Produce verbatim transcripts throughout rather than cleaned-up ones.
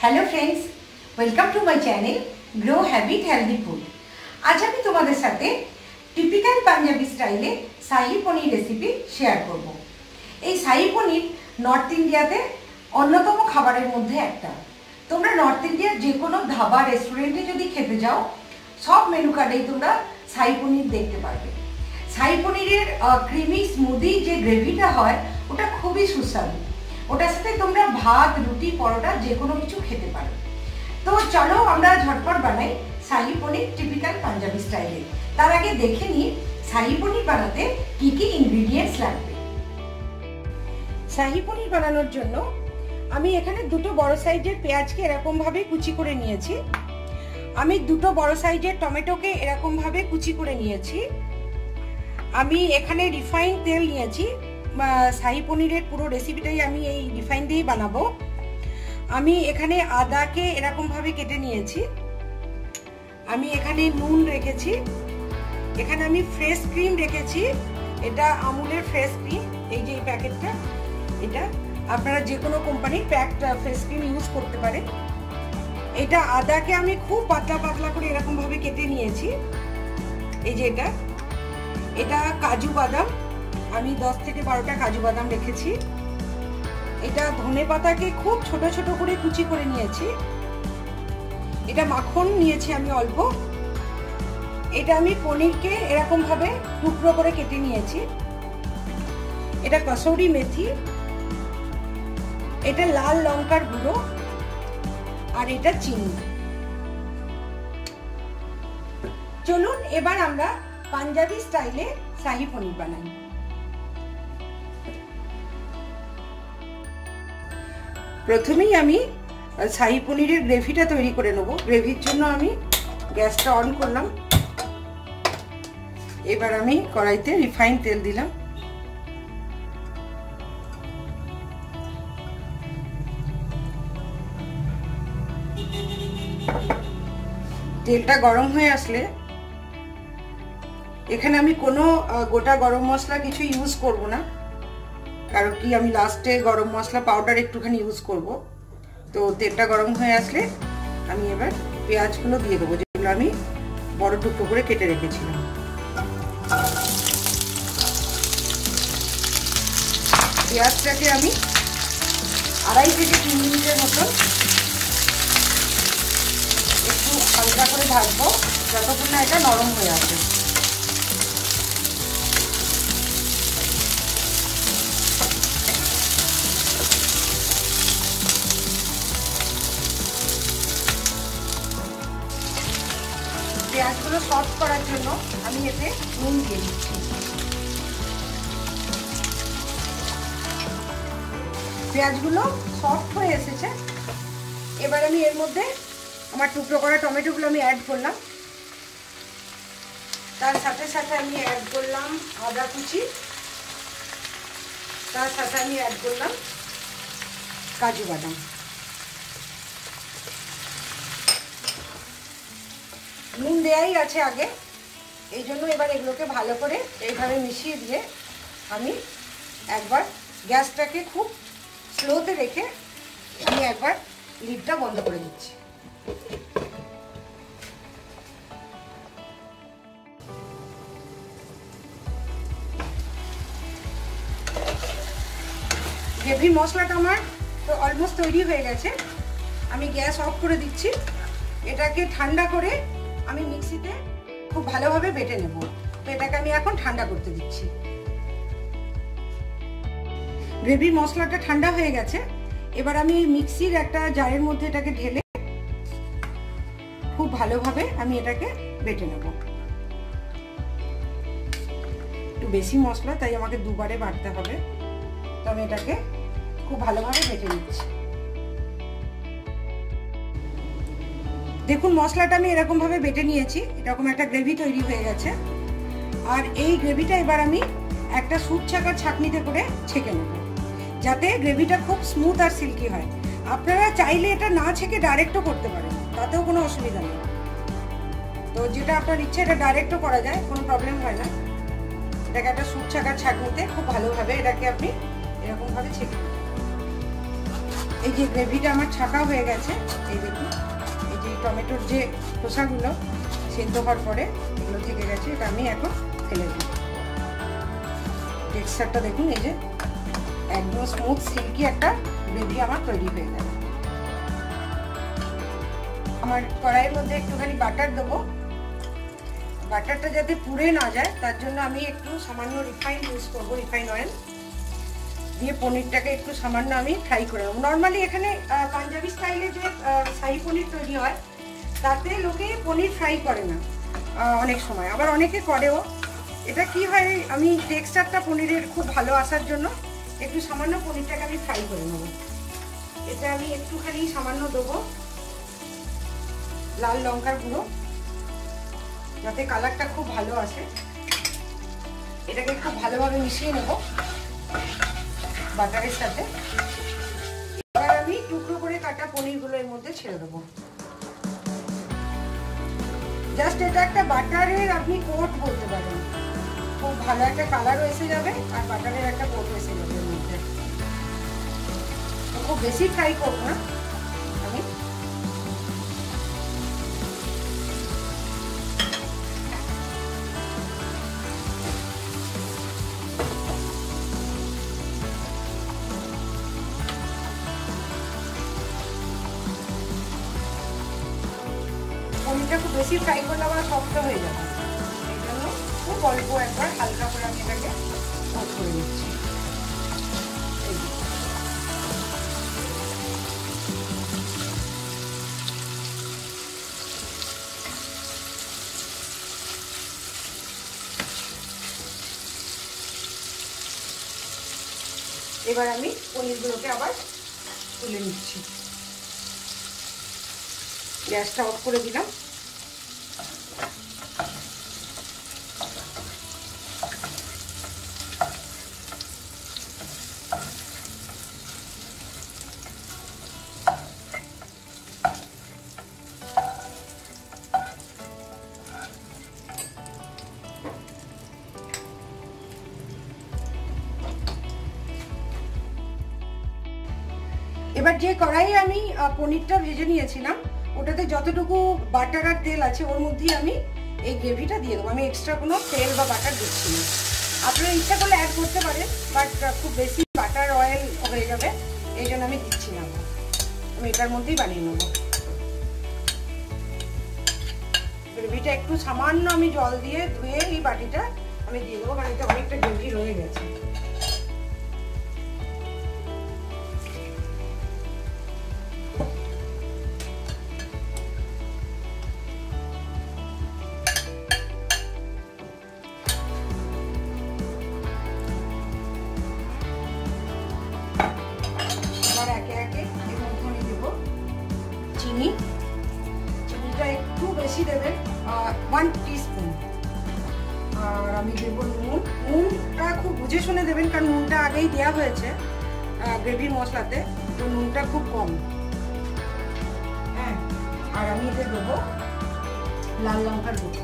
Hello friends, welcome to my channel grow habit healthy food. आज আমি তোমাদের সাথে টিপিক্যাল পাঞ্জাবি স্টাইলে শাহী পনির রেসিপি শেয়ার করব। এই শাহী পনির নর্থ ইন্ডিয়াতে অন্যতম খাবারের মধ্যে একটা। তোমরা নর্থ ইন্ডিয়ার যে কোনো ধাবা রেস্টুরেন্টে যদি খেতে যাও, সব মেনু কার্ডেই তোমরা শাহী পনির দেখতে পারবে। শাহী পনিরের ক্রিমি স্মুদি যে গ্রেভিটা হয় ওটা খুবই সুস্বাদু। ওটার সাথে তোমরা ভাত, রুটি, পরোটা যে কোনো কিছু খেতে পারো। তো চলো আমরা ঝটপট বানাই শাহী পনির টিপিক্যাল পাঞ্জাবি স্টাইলে। তার আগে দেখে নিই শাহী পনির বানাতে কি কি ইনগ্রিডিয়েন্টস লাগবে। শাহী পনির বানানোর জন্য আমি এখানে দুটো বড় সাইজের পেঁয়াজকে এরকম ভাবে কুচি করে নিয়েছি। আমি দুটো বড় সাইজের টমেটোকে এরকম ভাবে কুচি করে নিয়েছি। আমি এখানে রিফাইন তেল নিয়েছি। শাহী পনিরের পুরো রেসিপিটাই আমি এই রিফাইন দিয়েই বানাবো। আমি এখানে আদাকে এরকম ভাবে কেটে নিয়েছি। আমি এখানে নুন রেখেছি। এখানে আমি ফ্রেশ ক্রিম রেখেছি। এটা আমুলের ফ্রেশ ক্রিম, এই যে এই প্যাকেটটা, এটা আপনারা যে কোনো কোম্পানির প্যাকড ফ্রেশ ক্রিম ইউজ করতে পারেন। এটা আদাকে আমি খুব পাতলা পাতলা করে এরকম ভাবে কেটে নিয়েছি। এই যে এটা এটা কাজু বাদাম, আমি দশ থেকে বারোটা কাজু বাদাম রেখেছি। এটা ধনে পাতাকে খুব ছোট ছোট করে কুচি করে নিয়েছি। এটা মাখন নিয়েছি আমি অল্প। এটা আমি পনিরকে এরকম ভাবে টুকরো করে কেটে নিয়েছি। এটা কসুরি মেথি, এটা লাল লঙ্কার গুঁড়ো, আর এটা চিনি। চলুন এবার আমরা পাঞ্জাবি স্টাইলে শাহী পনির বানাই। প্রথমেই আমি শাহী পনিরের গ্রেভিটা তৈরি করে নেব। গ্রেভির জন্য আমি গ্যাসটা অন করলাম। এবার আমি কড়াইতে রিফাইন তেল দিলাম। তেলটা গরম হয়ে আসলে এখানে আমি কোনো গোটা গরম মশলা কিছু ইউজ করব না, কারণ কি আমি লাস্টে গরম মশলা পাউডার একটুখানি ইউজ করব। তো তেলটা গরম হয়ে আসলে আমি এবার পেঁয়াজগুলো দিয়ে দেবো, যেগুলো আমি বড় টুকরো করে কেটে রেখেছিলাম। পেঁয়াজটাকে আমি আড়াই থেকে তিন মিনিটের মতো একটু হালকা করে ভাজবো, যতক্ষণ না এটা নরম হয়ে আসে। পেঁয়াজগুলো সফট করার জন্য আমি এতে নুন দিয়ে দিচ্ছি। পেঁয়াজগুলো সফট হয়ে এসেছে। এবার আমি এর মধ্যে আমার টুকরো করা টমেটোগুলো আমি অ্যাড করলাম। তার সাথে সাথে আমি অ্যাড করলাম আদা কুচি। তার সাথে আমি অ্যাড করলাম কাজু বাদাম। নুন দেয়াই আছে আগে, এই জন্য এবার এগুলোকে ভালো করে এইভাবে মিশিয়ে দিয়ে আমি একবার গ্যাসটাকে খুব স্লোতে রেখে আমি একবার লিডটা বন্ধ করে দিচ্ছি। গ্রেভি মশলাটা আমার তো অলমোস্ট তৈরি হয়ে গেছে। আমি গ্যাস অফ করে দিচ্ছি। এটাকে ঠান্ডা করে আমি মিক্সিতে খুব ভালোভাবে বেটে নেব। তো এটাকে আমি এখন ঠান্ডা করতে দিচ্ছি। গ্রেভি মশলাটা ঠান্ডা হয়ে গেছে। এবার আমি মিক্সির একটা জারের মধ্যে এটাকে ঢেলে খুব ভালোভাবে আমি এটাকে বেটে নেব। একটু বেশি মশলা, তাই আমাকে দুবারে বাটতে হবে। তো আমি এটাকে খুব ভালোভাবে বেটে নিচ্ছি। দেখুন মশলাটা আমি এরকম ভাবে বেটে নিয়েছি। এরকম একটা গ্রেভি তৈরি হয়ে গেছে। আর এই গ্রেভিটা এবার আমি একটা সুপ ছাকার ছাঁকনিতে করে ছেঁকে নেব, যাতে গ্রেভিটা খুব স্মুথ আর সিল্কি হয়। আপনারা চাইলে এটা না ছেঁকে ডাইরেক্টও করতে পারেন, তাতেও কোনো অসুবিধা নেই। তো যেটা আপনার ইচ্ছে এটা ডাইরেক্টও করা যায়, কোনো প্রবলেম হয় না। এটাকে একটা সুপ ছাকার ছাঁকনিতে খুব ভালোভাবে এটাকে আপনি এরকম ভাবে ছেঁকে নেবেন। এই যে গ্রেভিটা আমার ছাকা হয়ে গেছে, এই দেখুন এই যে টমেটোর যে খোসাগুলো সেদ্ধ হওয়ার পরে এগুলো থেকে গেছে, এটা আমি এখন ফেলে দিই। টেক্সচারটা দেখুন, এই যে একদম স্মুথ সিল্কি একটা গ্রেভি আমার তৈরি হয়ে গেল। আমার কড়াইয়ের মধ্যে একটুখানি বাটার দেবো, বাটারটা যাতে পুড়ে না যায় তার জন্য আমি একটু সামান্য রিফাইন ইউজ করবো, রিফাইন অয়েল দিয়ে পনিরটাকে একটু সামান্য আমি ফ্রাই করে নেবো। নর্মালি এখানে পাঞ্জাবি স্টাইলে যে শাহী পনির তৈরি হয় তাতে লোকে পনির ফ্রাই করে না অনেক সময়, আবার অনেকে করেও। এটা কি হয়, আমি টেক্সচারটা পনিরের খুব ভালো আসার জন্য একটু সামান্য পনিরটাকে আমি ফ্রাই করে নেবো। এটা আমি একটুখানি সামান্য দেবো লাল লঙ্কার গুঁড়ো যাতে কালারটা খুব ভালো আসে। এটাকে খুব ভালোভাবে মিশিয়ে নেব বাটারের সাথে। এবার আমি টুকরো করে কাটা পনিরগুলো এর মধ্যে ছেড়ে দেবো। জাস্ট এটা একটা বাটারের আপনি কোট বলতে পারেন, খুব ভালো একটা কালারও এসে যাবে আর বাটারের একটা কোট এসে যাবে এর মধ্যে। খুব বেশি ফ্রাই করবো না আমি। পনিরটা খুব বেশি ফ্রাই করলে আবার শক্ত হয়ে যাবে, এই জন্য খুব অল্প একবার হালকা করে আমি এটাকে কোট করে দিচ্ছি। এবার আমি পনিরগুলোকে আবার তুলে নিচ্ছি। গ্যাসটা অফ করে দিলাম। এবার যে কড়াইয়ে আমি পনিরটা ভেজে নিয়েছিলাম ওটাতে যতটুকু বাটার আর তেল আছে ওর মধ্যেই আমি এই গ্রেভিটা দিয়ে দেবো। আমি এক্সট্রা কোনো তেল বা বাটার দিচ্ছি না। আপনারা ইচ্ছা করলে অ্যাড করতে পারেন, বাট খুব বেশি বাটার অয়েল হয়ে যাবে, এই জন্য আমি দিচ্ছি না। আমি এটার মধ্যেই বানিয়ে নেবো। গ্রেভিটা একটু সামান্য আমি জল দিয়ে ধুয়ে এই বাটিটা আমি দিয়ে দেবো, কারণ এতে অনেকটা গ্রেভি রয়ে গেছে। একে একে এর মধ্যে আমি দেবো চিনি। চিনিটা একটু বেশি দেবেন, ওয়ান টিস্পুন। আর আমি দেবো নুন। নুনটা খুব বুঝে শুনে দেবেন, কারণ নুনটা আগেই দেওয়া হয়েছে গ্রেভির মশলাতে, তো নুনটা খুব কম। হ্যাঁ, আর আমি এতে দেবো লাল লঙ্কার গুঁড়ো।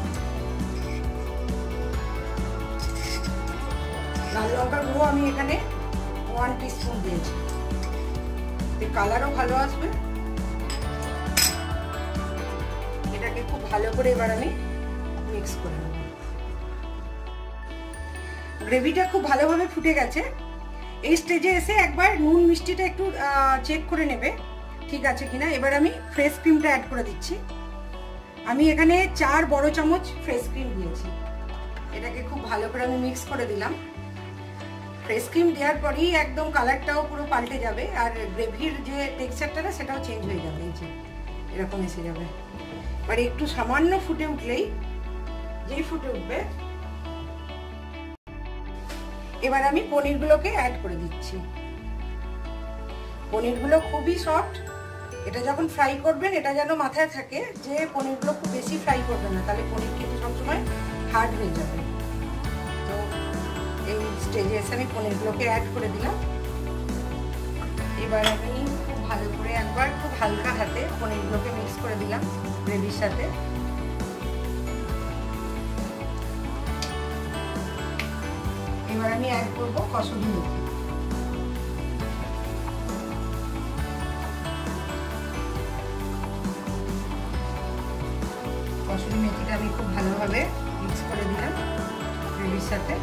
লাল লঙ্কার গুঁড়ো আমি এখানে ওয়ান টিস্পুন দিয়েছি, কালারও ভালো আসবে। এটাকে খুব ভালো করে এবার আমি মিক্স করে নেব। গ্রেভিটা খুব ভালোভাবে ফুটে গেছে। এই স্টেজে এসে একবার নুন মিষ্টিটা একটু চেক করে নেবে ঠিক আছে কিনা। এবার আমি ফ্রেশ ক্রিমটা অ্যাড করে দিচ্ছি। আমি এখানে চার বড় চামচ ফ্রেশ ক্রিম দিয়েছি। এটাকে খুব ভালো করে আমি মিক্স করে দিলাম। ফ্রেশ ক্রিম দেওয়ার পরেই একদম কালারটাও পুরো পাল্টে যাবে, আর গ্রেভির যে টেক্সচারটা না সেটাও চেঞ্জ হয়ে যাবে, এই যে এরকম এসে যাবে। আর একটু সামান্য ফুটে উঠলেই, যেই ফুটে উঠবে, এবার আমি পনিরগুলোকে অ্যাড করে দিচ্ছি। পনিরগুলো খুবই সফট। এটা যখন ফ্রাই করবেন এটা যেন মাথায় থাকে যে পনিরগুলো খুব বেশি ফ্রাই করবেন না, তাহলে পনির কিন্তু সবসময় হার্ড হয়ে যাবে। তো এই স্টেজে এসে আমি পনিরগুলোকে অ্যাড করে দিলাম। এবার আমি খুব ভালো করে একবার খুব হালকা হাতে পনিরগুলোকে মিক্স করে দিলাম গ্রেভির সাথে। এবার আমি অ্যাড করবো কসুরি মেথি। কসুরি মেথিটা আমি খুব ভালোভাবে মিক্স করে দিলাম গ্রেভির সাথে।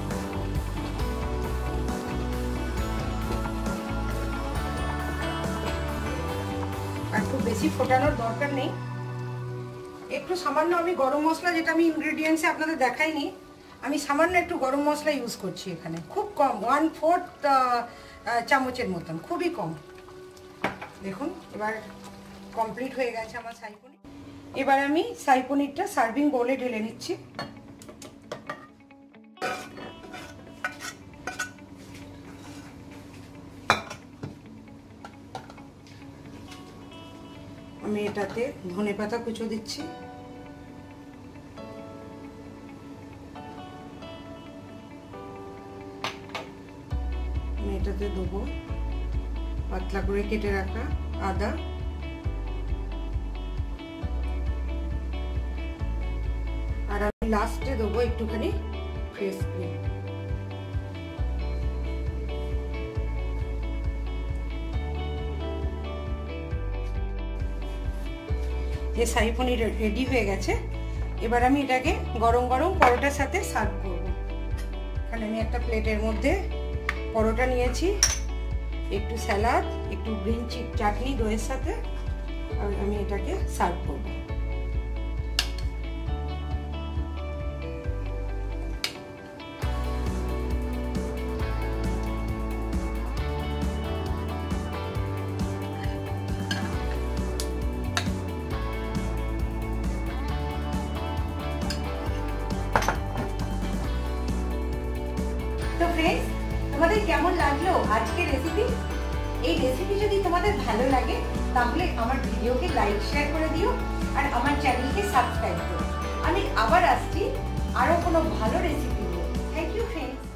আর খুব বেশি ফোটানোর দরকার নেই, একটু সামান্য আমি গরম মশলা, যেটা আমি ইনগ্রেডিয়েন্টসে আপনাদের দেখাইনি, আমি সামান্য একটু গরম মশলা ইউজ করছি এখানে, খুব কম, ওয়ান ফোর্থ চামচের মতন, খুবই কম। দেখুন এবার কমপ্লিট হয়ে গেছে আমার শাহী পনির। এবার আমি শাহী পনিরটা সার্ভিং বোলে ঢেলে নিচ্ছি। আমি এটাতে ধনেপাতা কুচো দিচ্ছি, আমি এটাতে দেবো পাতলা করে কেটে রাখা আদা, আর আমি লাস্টে দেবো একটুখানি ফ্রেশ ক্রিম। যে শাহী পনির রেডি হয়ে গেছে, এবার আমি এটাকে গরম গরম পরোটার সাথে সার্ভ করব। এখানে আমি একটা প্লেটের মধ্যে পরোটা নিয়েছি, একটু স্যালাড, একটু গ্রিন চাটনি দইয়ের সাথে, আর আমি এটাকে সার্ভ করব। তো ফ্রেন্ডস, তোমাদের কেমন লাগলো আজকের রেসিপি? এই রেসিপি যদি তোমাদের ভালো লাগে তাহলে আমার ভিডিওকে লাইক শেয়ার করে দিও, আর আমার চ্যানেলকে সাবস্ক্রাইব করো। আমি আবার আসছি আরো কোনো ভালো রেসিপি নিয়ে। Thank you friends.